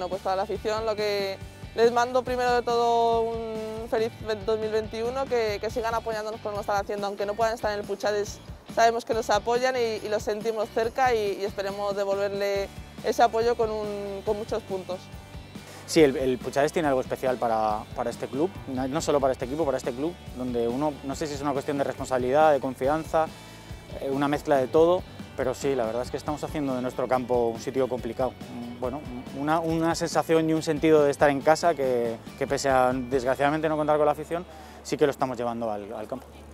bueno, pues para la afición lo que les mando primero de todo un feliz 2021, que sigan apoyándonos como lo están haciendo, aunque no puedan estar en el Puchades, sabemos que nos apoyan y los sentimos cerca y esperemos devolverle ese apoyo con muchos puntos. Sí, el Puchades tiene algo especial para este club, no solo para este equipo, para este club, donde uno, no sé si es una cuestión de responsabilidad, de confianza, una mezcla de todo, pero sí, la verdad es que estamos haciendo de nuestro campo un sitio complicado. Bueno, una sensación y un sentido de estar en casa que pese a desgraciadamente no contar con la afición, sí que lo estamos llevando al campo.